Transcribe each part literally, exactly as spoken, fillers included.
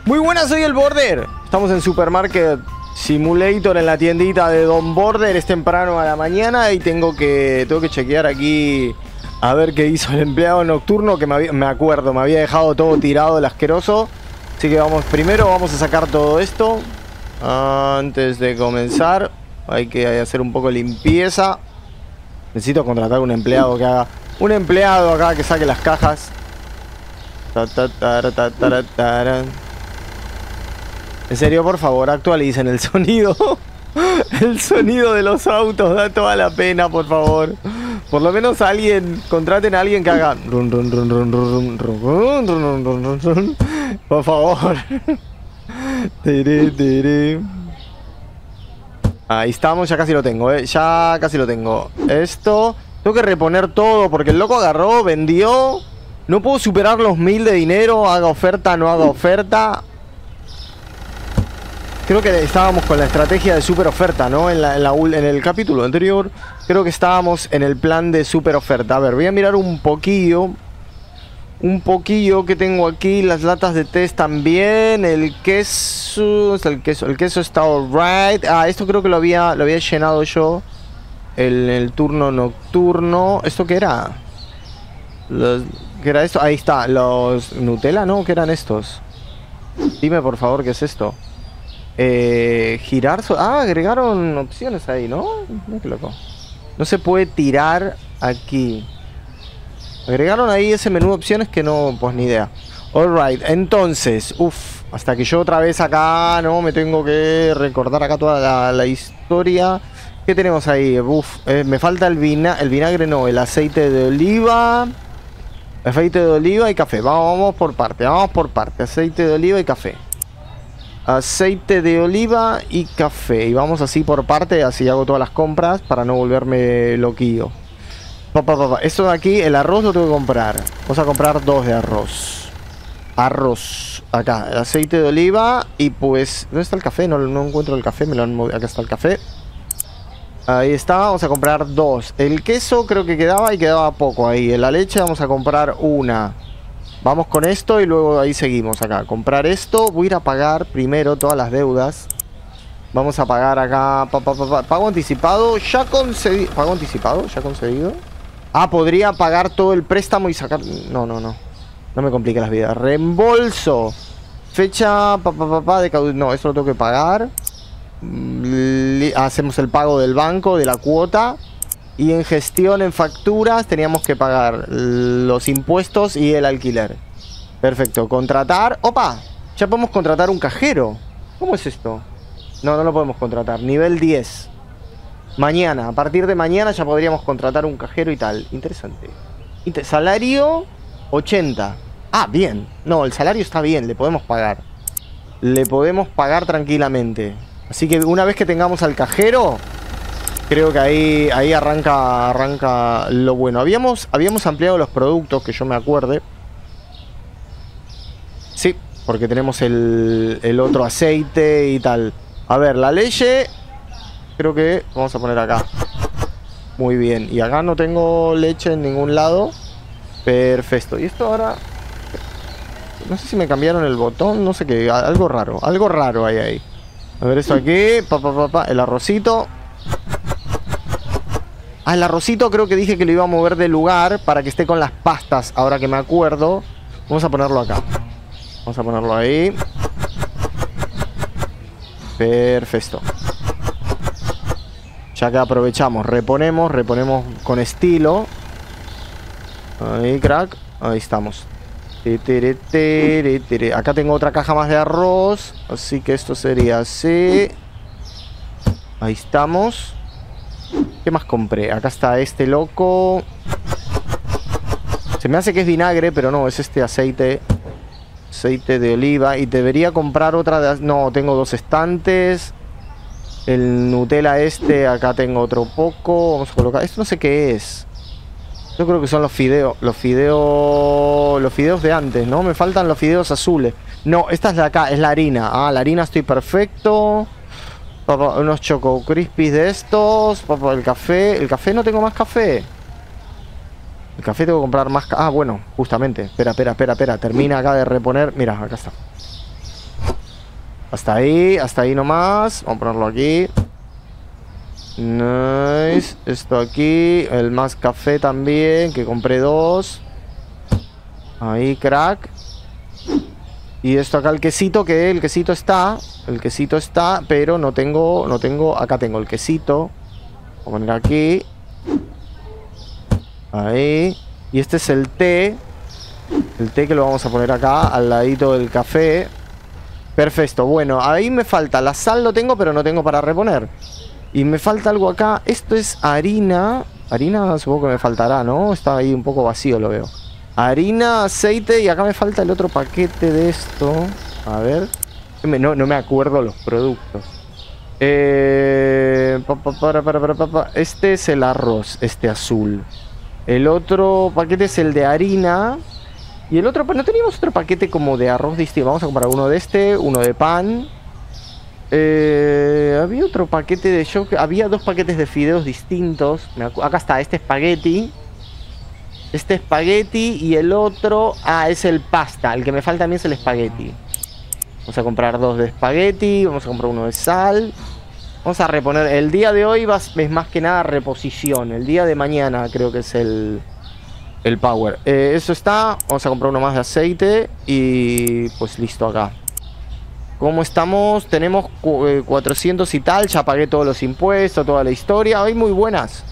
Muy buenas, soy el Border. Estamos en Supermarket Simulator en la tiendita de Don Border. Es temprano a la mañana y tengo que, tengo que chequear aquí a ver qué hizo el empleado nocturno, que me, había, me acuerdo, me había dejado todo tirado el asqueroso. Así que vamos, primero vamos a sacar todo esto. Antes de comenzar hay que hacer un poco de limpieza. Necesito contratar un empleado que haga... Un empleado acá que saque las cajas. Ta, ta, ta, ta, ta, ta, ta. En serio, por favor, actualicen el sonido. El sonido de los autos da toda la pena, por favor. Por lo menos alguien, contraten a alguien que haga run, run, run, run, run, run, run, run, run, run, run. Por favor. Tere, tere. Ahí estamos, ya casi lo tengo, eh. Ya casi lo tengo. Esto, tengo que reponer todo porque el loco agarró, vendió. No puedo superar los mil de dinero, haga oferta, no haga oferta. Creo que estábamos con la estrategia de super oferta, ¿no? En, la, en, la, en el capítulo anterior creo que estábamos en el plan de super oferta. A ver, voy a mirar un poquillo. Un poquillo que tengo aquí. Las latas de test también. El queso. El queso, el queso está alright. Ah, esto creo que lo había, lo había llenado yo. El, el turno nocturno. ¿Esto qué era? Los, ¿Qué era esto? Ahí está. Los Nutella, ¿no? ¿Qué eran estos? Dime por favor qué es esto. Eh, girar... So ah, agregaron opciones ahí, ¿no? Mira qué loco. No se puede tirar aquí. Agregaron ahí ese menú de opciones que no... Pues ni idea. Alright, entonces... Uff, hasta que yo otra vez acá, ¿no? Me tengo que recordar acá toda la, la historia. ¿Qué tenemos ahí? Uff, eh, me falta el, vina el vinagre, no. El aceite de oliva. Aceite de oliva y café. Vamos, vamos por parte, vamos por parte. Aceite de oliva y café. Aceite de oliva y café. Y vamos así por parte, así hago todas las compras para no volverme loquillo. Pa, pa, pa, pa. Esto de aquí, el arroz lo tengo que comprar. Vamos a comprar dos de arroz. Arroz. Acá, el aceite de oliva. Y pues, ¿dónde está el café? No, no encuentro el café, me lo han movido. Acá está el café. Ahí está, vamos a comprar dos. El queso creo que quedaba y quedaba poco ahí. En la leche vamos a comprar una. Vamos con esto y luego ahí seguimos acá. Comprar esto. Voy a ir a pagar primero todas las deudas. Vamos a pagar acá. Pa, pa, pa, pa. Pago anticipado. Ya concedido. ¿Pago anticipado? ¿Ya concedido? Ah, podría pagar todo el préstamo y sacar... No, no, no. No me complique las vidas. Reembolso. Fecha... Pa, pa, pa, pa, de caudu... No, esto lo tengo que pagar. Hacemos el pago del banco, de la cuota. Y en gestión, en facturas, teníamos que pagar los impuestos y el alquiler. Perfecto, contratar. ¡Opa! Ya podemos contratar un cajero. ¿Cómo es esto? No, no lo podemos contratar. Nivel diez. Mañana, a partir de mañana ya podríamos contratar un cajero y tal. Interesante. Inter Salario ochenta. Ah, bien. No, el salario está bien, le podemos pagar. Le podemos pagar tranquilamente. Así que una vez que tengamos al cajero... Creo que ahí, ahí arranca, arranca lo bueno. Habíamos, habíamos ampliado los productos, que yo me acuerde. Sí, porque tenemos el, el otro aceite y tal. A ver, la leche. Creo que vamos a poner acá. Muy bien. Y acá no tengo leche en ningún lado. Perfecto. Y esto ahora... No sé si me cambiaron el botón. No sé qué. Algo raro. Algo raro hay ahí. A ver esto aquí. Pa, pa, pa, pa. El arrocito. Ah, el arrocito creo que dije que lo iba a mover de lugar para que esté con las pastas, ahora que me acuerdo. Vamos a ponerlo acá. Vamos a ponerlo ahí. Perfecto. Ya que aprovechamos, reponemos, reponemos con estilo. Ahí, crack. Ahí estamos. Acá tengo otra caja más de arroz. Así que esto sería así. Ahí estamos. ¿Qué más compré? Acá está este loco. Se me hace que es vinagre, pero no, es este aceite. Aceite de oliva. Y debería comprar otra de... No, tengo dos estantes. El Nutella este, acá tengo otro poco. Vamos a colocar... Esto no sé qué es. Yo creo que son los fideos. Los fideos... Los fideos de antes, ¿no? Me faltan los fideos azules. No, esta es de acá, es la harina. Ah, la harina estoy perfecto. Papá, unos choco crispies de estos. Papá, el café. El café no tengo más café. El café tengo que comprar más. Ah, bueno, justamente. Espera, espera, espera, espera. Termina acá de reponer. Mira, acá está. Hasta ahí, hasta ahí nomás. Vamos a ponerlo aquí. Nice. Esto aquí. El más café también, que compré dos. Ahí, crack. Y esto acá el quesito, que el quesito está. El quesito está, pero no tengo, no tengo, acá tengo el quesito. Voy a poner aquí. Ahí. Y este es el té. El té que lo vamos a poner acá, al ladito del café. Perfecto, bueno, ahí me falta. La sal lo tengo, pero no tengo para reponer. Y me falta algo acá. Esto es harina. Harina supongo que me faltará, ¿no? Está ahí un poco vacío, lo veo. Harina, aceite, y acá me falta el otro paquete de esto. A ver. No, no me acuerdo los productos. Eh, pa, pa, para, para, para, para. Este es el arroz, este azul. El otro paquete es el de harina. Y el otro, no teníamos otro paquete como de arroz distinto. Vamos a comprar uno de este, uno de pan. Eh, había otro paquete de... Yo, había dos paquetes de fideos distintos. Acá está, este espagueti. Este espagueti y el otro... Ah, es el pasta. El que me falta a mí es el espagueti. Vamos a comprar dos de espagueti. Vamos a comprar uno de sal. Vamos a reponer. El día de hoy va, es más que nada reposición. El día de mañana creo que es el... El power. Eh, eso está. Vamos a comprar uno más de aceite. Y pues listo acá. ¿Cómo estamos? Tenemos cuatrocientos y tal. Ya pagué todos los impuestos, toda la historia. Hoy muy buenas.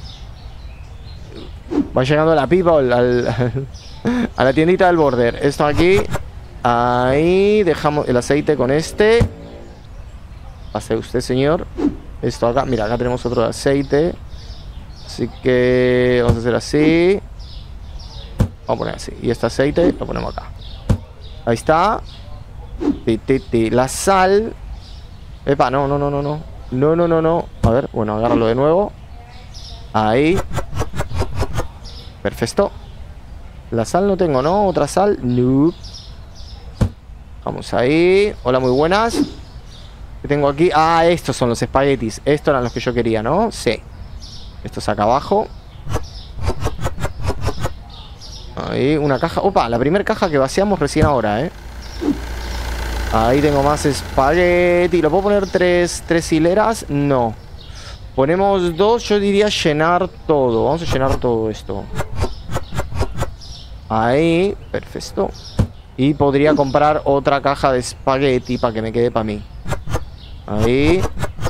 Va llegando la pipa al, al, a la tiendita del border. Esto aquí. Ahí. Dejamos el aceite con este. Pase usted, señor. Esto acá. Mira, acá tenemos otro de aceite. Así que vamos a hacer así. Vamos a poner así. Y este aceite lo ponemos acá. Ahí está. Ti, ti, ti. La sal. Epa, no, no, no, no, no. No, no, no, no. A ver, bueno, agárralo de nuevo. Ahí. Perfecto. La sal no tengo, ¿no? Otra sal. No. Vamos ahí. Hola, muy buenas. ¿Qué tengo aquí? Ah, estos son los espaguetis. Estos eran los que yo quería, ¿no? Sí. Estos acá abajo. Ahí, una caja. Opa, la primera caja que vaciamos recién ahora, ¿eh? Ahí tengo más espagueti. ¿Lo puedo poner tres, tres hileras? No. Ponemos dos, yo diría llenar todo. Vamos a llenar todo esto. Ahí, perfecto. Y podría comprar otra caja de espagueti para que me quede para mí. Ahí.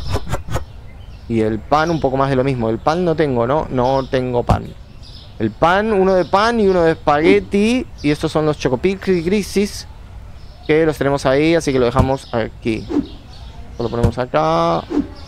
Y el pan, un poco más de lo mismo. El pan no tengo, ¿no? No tengo pan. El pan, uno de pan y uno de espagueti. Y estos son los Chocopic Grisis, que los tenemos ahí, así que lo dejamos aquí. Lo ponemos acá.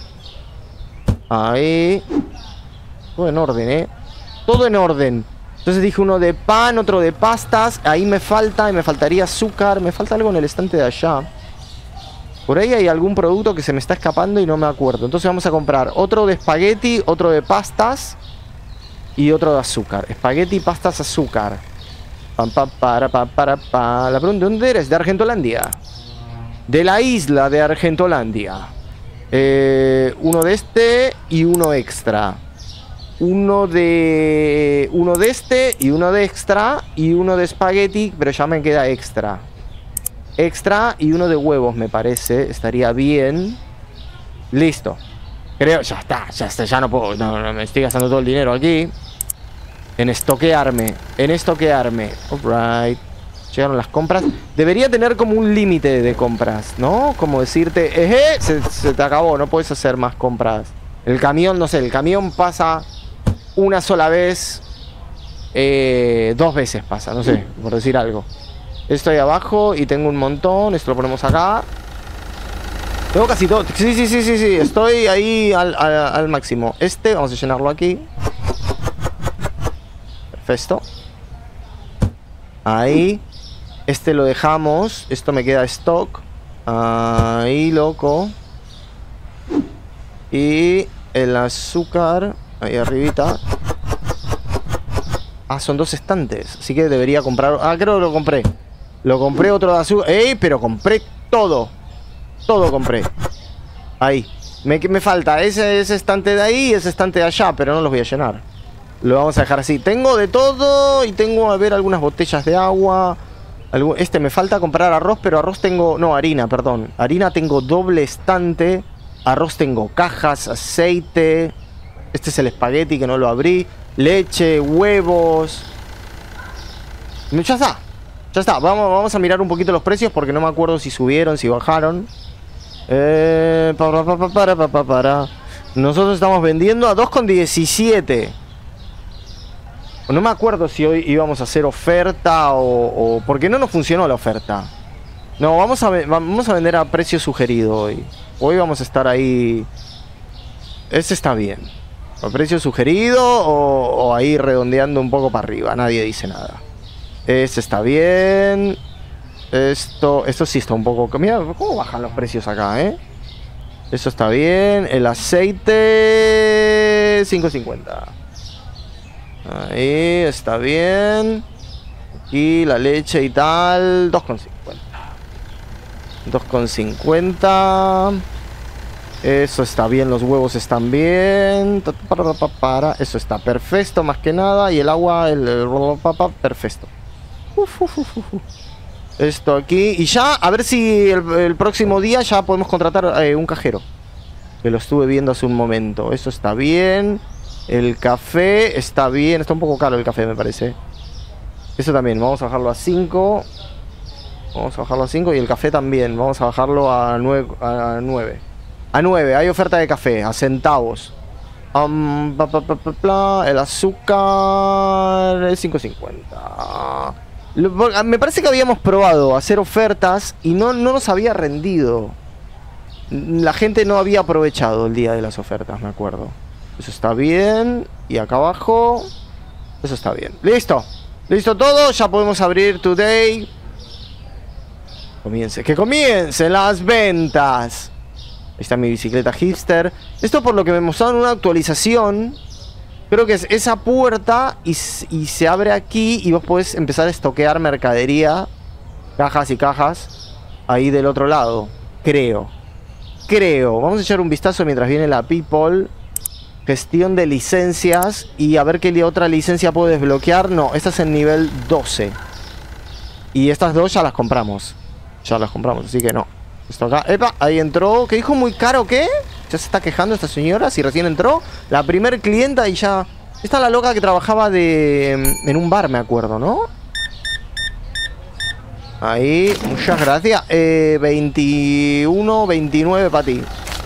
Ahí. Todo en orden, ¿eh? Todo en orden. Entonces dije uno de pan, otro de pastas. Ahí me falta, y me faltaría azúcar. Me falta algo en el estante de allá. Por ahí hay algún producto que se me está escapando y no me acuerdo. Entonces vamos a comprar otro de espagueti, otro de pastas y otro de azúcar. Espagueti, pastas, azúcar. Pam, pam, para, pa, para, pa. La pregunta, ¿dónde eres? De Argentolandia. De la isla de Argentolandia. Eh, uno de este y uno extra. Uno de... Uno de este y uno de extra. Y uno de espagueti, pero ya me queda extra. Extra y uno de huevos, me parece. Estaría bien. Listo. Creo, ya está, ya está, ya no puedo. No, no, me estoy gastando todo el dinero aquí. En estoquearme. En estoquearme. Alright. Llegaron las compras. Debería tener como un límite de compras, ¿no? Como decirte, eje, se, se te acabó, no puedes hacer más compras. El camión, no sé, el camión pasa una sola vez. Eh, dos veces pasa, no sé, por decir algo. Estoy abajo y tengo un montón. Esto lo ponemos acá. Tengo casi todo. Sí, sí, sí, sí, sí. Estoy ahí al, al, al máximo. Este, vamos a llenarlo aquí. Perfecto. Ahí. Este lo dejamos. Esto me queda stock. Ahí, loco. Y el azúcar. Ahí arribita. Ah, son dos estantes. Así que debería comprar. Ah, creo que lo compré. Lo compré otro de azúcar. ¡Ey! Pero compré todo. Todo compré. Ahí. Me, me falta ese, ese estante de ahí y ese estante de allá, pero no los voy a llenar. Lo vamos a dejar así. Tengo de todo y tengo, a ver, algunas botellas de agua. Este, me falta comprar arroz, pero arroz tengo... No, harina, perdón. Harina tengo doble estante. Arroz tengo cajas, aceite. Este es el espagueti que no lo abrí. Leche, huevos. Ya está. Ya está. Vamos, vamos a mirar un poquito los precios porque no me acuerdo si subieron, si bajaron. Eh, para, para, para, para, para. Nosotros estamos vendiendo a dos con diecisiete. No me acuerdo si hoy íbamos a hacer oferta o, o... porque no nos funcionó la oferta. No, vamos a, vamos a vender a precio sugerido hoy. Hoy vamos a estar ahí. Ese está bien. ¿A precio sugerido o, o ahí redondeando un poco para arriba? Nadie dice nada. Ese está bien. Esto, esto sí está un poco... Mira, ¿cómo bajan los precios acá, eh? Eso está bien. El aceite... cinco cincuenta. Ahí está bien. Y la leche y tal... dos con cincuenta. dos con cincuenta. Eso está bien, los huevos están bien. Eso está perfecto, más que nada. Y el agua, el, el perfecto. Uf, uf, uf, uf. Esto aquí. Y ya, a ver si el, el próximo día ya podemos contratar eh, un cajero. Que lo estuve viendo hace un momento. Eso está bien. El café está bien. Está un poco caro el café, me parece. Eso también, vamos a bajarlo a cinco. Vamos a bajarlo a cinco. Y el café también, vamos a bajarlo a nueve. A nueve. A nueve, hay oferta de café, a centavos. Um, pa, pa, pa, pa, pa, el azúcar es cinco cincuenta. Me parece que habíamos probado hacer ofertas y no, no nos había rendido. La gente no había aprovechado el día de las ofertas, me acuerdo. Eso está bien. Y acá abajo, eso está bien. Listo, listo todo, ya podemos abrir today. Comience, que comiencen las ventas. Ahí está mi bicicleta hipster. Esto por lo que me mostraron una actualización. Creo que es esa puerta y, y se abre aquí y vos podés empezar a estoquear mercadería. Cajas y cajas. Ahí del otro lado. Creo. Creo. Vamos a echar un vistazo mientras viene la people. Gestión de licencias. Y a ver qué otra licencia puedo desbloquear. No, esta es en nivel doce. Y estas dos ya las compramos. Ya las compramos, así que no. Esto acá, epa, ahí entró. ¿Qué dijo? ¿Muy caro qué? Ya se está quejando esta señora. Si recién entró, la primer clienta y ya... Esta es la loca que trabajaba de... en un bar, me acuerdo, ¿no? Ahí, muchas gracias. eh, veintiuno, veintinueve para ti.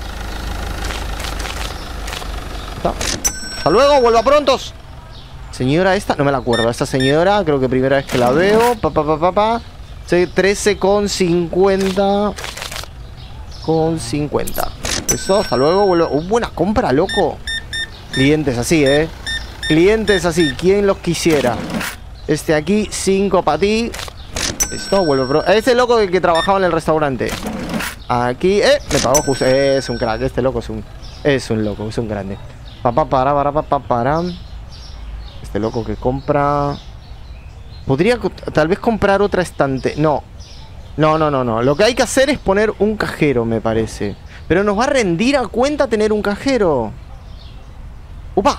¿Está? Hasta luego, vuelva prontos. Señora esta, no me la acuerdo. Esta señora, creo que primera vez que la veo. Pa, pa, pa, pa, pa. trece con cincuenta. Con cincuenta. Eso, hasta luego. Vuelvo. Uh, buena compra, loco. Clientes así, eh. Clientes así. ¿Quién los quisiera? Este aquí, cinco para ti. Esto, vuelvo. Pro este loco que, que trabajaba en el restaurante. Aquí, eh. Me pagó justo. Es un crack. Este loco es un. Es un loco, es un grande. Pa, pa, para, para, pa, pa, para. Este loco que compra. Podría tal vez comprar otra estante. No. No, no, no, no. Lo que hay que hacer es poner un cajero, me parece. Pero nos va a rendir a cuenta tener un cajero. ¡Upa!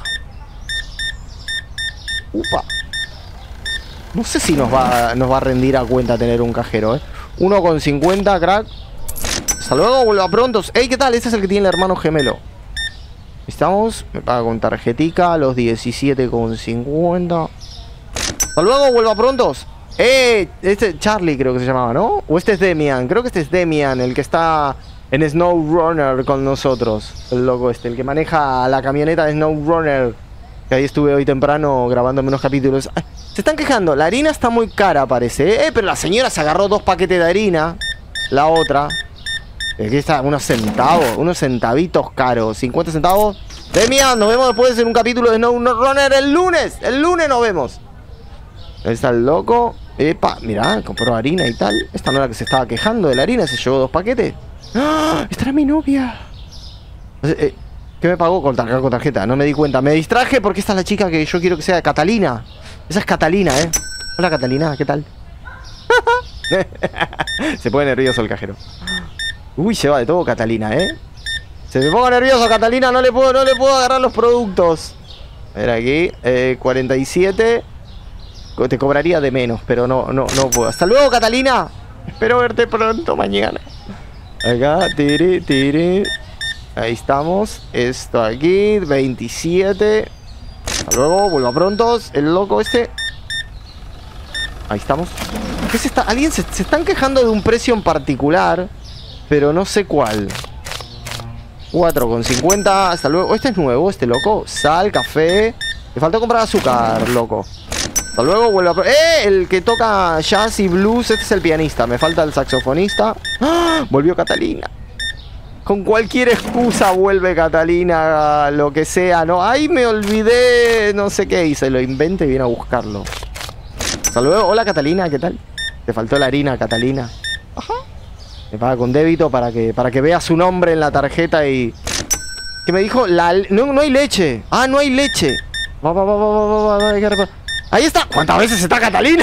¡Upa! No sé si nos va, nos va a rendir a cuenta tener un cajero, ¿eh? uno con cincuenta, crack. Hasta luego, vuelva pronto. ¡Ey, qué tal! Este es el que tiene el hermano gemelo. Estamos. Me paga con tarjetica. Los diecisiete con cincuenta. Hasta luego, vuelva prontos. Eh, este Charlie creo que se llamaba, ¿no? O este es Demian, creo que este es Demian, el que está en SnowRunner con nosotros. El loco este, el que maneja la camioneta de SnowRunner. Que ahí estuve hoy temprano grabándome unos capítulos. Ay, se están quejando, la harina está muy cara parece. Eh, pero la señora se agarró dos paquetes de harina. La otra. Aquí está, unos centavos, unos centavitos caros. cincuenta centavos. Demian, nos vemos después en un capítulo de SnowRunner el lunes. El lunes nos vemos. Ahí está el loco. Epa, mirá, compró harina y tal. Esta no era la que se estaba quejando de la harina. Se llevó dos paquetes. ¡Ah! Esta era mi novia. eh, ¿Qué me pagó? Con, tar con tarjeta, no me di cuenta. Me distraje porque esta es la chica que yo quiero que sea Catalina. Esa es Catalina, eh. Hola Catalina, ¿qué tal? Se pone nervioso el cajero. Uy, se va de todo Catalina, eh. Se me pongo nervioso Catalina. No le puedo, no le puedo agarrar los productos. A ver aquí, eh, cuarenta y siete. te cobraría de menos, pero no, no, no puedo. Hasta luego, Catalina. Espero verte pronto mañana. Acá, tiri, tiri. Ahí estamos. Esto aquí, veintisiete. Hasta luego, vuelva pronto. El loco este. Ahí estamos. ¿Qué se está? Alguien se, se están quejando de un precio en particular, pero no sé cuál. cuatro con cincuenta. Hasta luego. Este es nuevo, este loco. Sal, café. Me falta comprar azúcar, loco. Hasta luego, vuelve a... ¡Eh! El que toca jazz y blues. Este es el pianista. Me falta el saxofonista. ¡Ah! Volvió Catalina. Con cualquier excusa vuelve Catalina. Lo que sea, ¿no? ¡Ay, me olvidé! No sé qué. Y se lo inventa y viene a buscarlo. Hasta luego. Hola, Catalina. ¿Qué tal? Te faltó la harina, Catalina. Ajá. Me paga con débito para que, para que vea su nombre en la tarjeta y... ¿Qué me dijo? La... No, no hay leche. Ah, no hay leche. Va, va, va, va, va, va, va. Ahí está. ¿Cuántas veces está Catalina?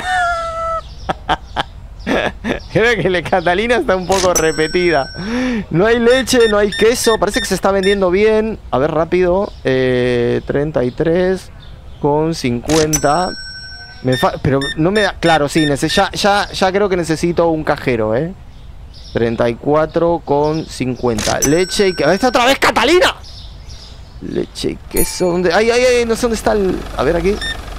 Creo que la Catalina está un poco repetida. No hay leche, no hay queso. Parece que se está vendiendo bien. A ver, rápido. Eh, treinta y tres con cincuenta. Me fa... Pero no me da... Claro, sí. Ya, ya, ya creo que necesito un cajero, ¿eh? treinta y cuatro con cincuenta. Leche y queso. ¡Ahí está otra vez Catalina! Leche y queso. ¿Dónde? Ay, ay, ay. No sé dónde está el... A ver aquí.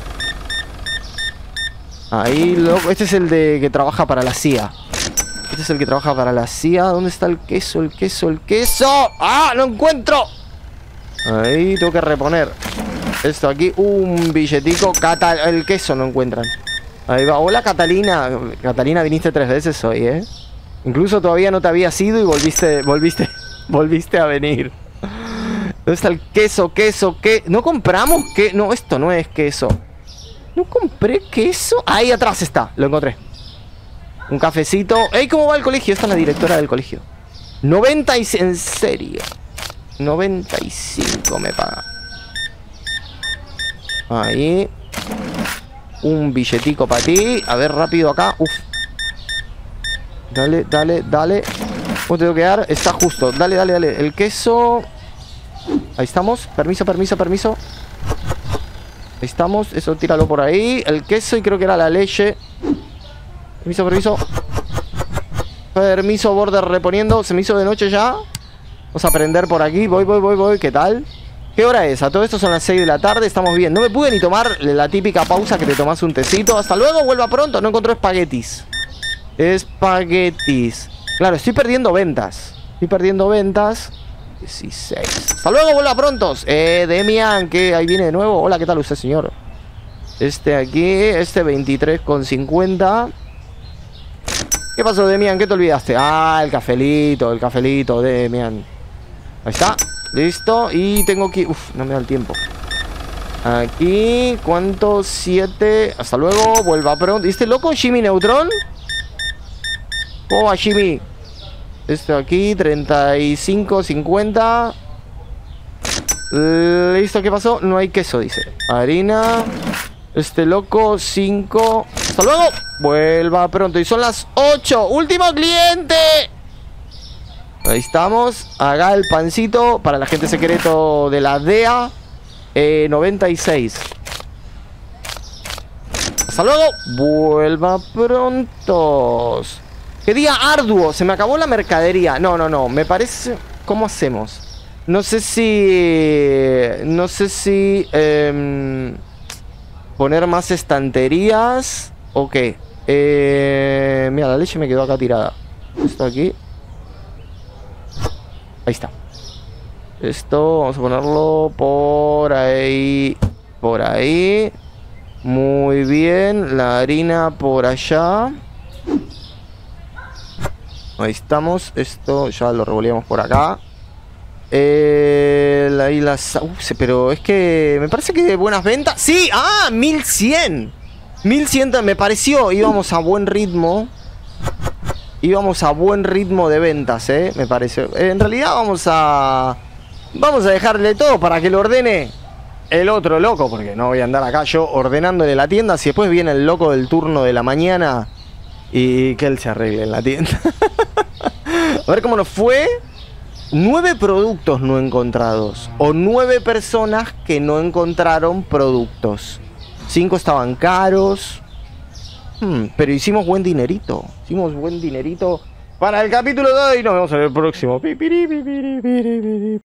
Ahí, loco. Este es el de que trabaja para la C I A. Este es el que trabaja para la C I A. ¿Dónde está el queso? El queso, el queso. ¡Ah! ¡No encuentro! Ahí, tengo que reponer. Esto aquí. Un billetico. Cata... El queso no encuentran. Ahí va. Hola, Catalina. Catalina, viniste tres veces hoy, ¿eh? Incluso todavía no te habías ido y volviste... Volviste... Volviste a venir. ¿Dónde está el queso? Queso, ¿qué? ¿No compramos qué? No, esto no es queso. ¿No compré queso? Ahí atrás está, lo encontré. Un cafecito. ¡Ey! ¿Cómo va el colegio? Esta es la directora del colegio. noventa y... En serio. noventa y cinco me paga. Ahí. Un billetico para ti. A ver, rápido acá. Uf. Dale, dale, dale. ¿Cómo tengo que dar? Está justo. Dale, dale, dale. El queso... Ahí estamos. Permiso, permiso, permiso. Ahí estamos. Eso tíralo por ahí. El queso y creo que era la leche. Permiso, permiso. Permiso, border reponiendo. Se me hizo de noche ya. Vamos a prender por aquí. Voy, voy, voy, voy. ¿Qué tal? ¿Qué hora es? A todo esto son las seis de la tarde. Estamos bien. No me pude ni tomar la típica pausa que te tomas un tecito. Hasta luego. Vuelva pronto. No encontró espaguetis. Espaguetis. Claro, estoy perdiendo ventas. Estoy perdiendo ventas. dieciséis. Hasta luego, vuelva prontos. Eh, Demian, que ahí viene de nuevo. Hola, ¿qué tal usted, señor? Este aquí, este veintitrés con cincuenta. ¿Qué pasó, Demian? ¿Qué te olvidaste? Ah, el cafelito, el cafelito, Demian. Ahí está, listo. Y tengo que... Uf, no me da el tiempo. Aquí, ¿cuánto? siete. Hasta luego, vuelva pronto. ¿Y este loco, Jimmy Neutron? ¿Cómo va, Jimmy? Esto aquí, treinta y cinco, cincuenta. Listo, ¿qué pasó? No hay queso, dice. Harina. Este loco, cinco. Hasta luego. Vuelva pronto. Y son las ocho. ¡Último cliente! Ahí estamos. Haga el pancito para la gente secreto de la D E A. Eh, noventa y seis. Hasta luego. Vuelva prontos. ¡Qué día arduo! Se me acabó la mercadería. No, no, no. Me parece... ¿Cómo hacemos? No sé si... No sé si... Eh, poner más estanterías... ¿O qué? Eh, mira, la leche me quedó acá tirada. Esto aquí. Ahí está. Esto vamos a ponerlo por ahí. Por ahí. Muy bien. La harina por allá. Ahí estamos. Esto ya lo revolvíamos por acá. Eh, la, y las, uh, pero es que me parece que buenas ventas. ¡Sí! ¡Ah! mil cien. mil cien me pareció. Íbamos a buen ritmo. Íbamos a buen ritmo de ventas, ¿eh? Me pareció. En realidad vamos a... Vamos a dejarle todo para que lo ordene el otro loco. Porque no voy a andar acá yo ordenándole la tienda. Si después viene el loco del turno de la mañana y que él se arregle en la tienda. A ver cómo nos fue. Nueve productos no encontrados. O nueve personas que no encontraron productos. Cinco estaban caros. Hmm, pero hicimos buen dinerito. Hicimos buen dinerito para el capítulo de hoy. Nos vemos en el próximo. Pi, piri, pi, piri, piri, piri.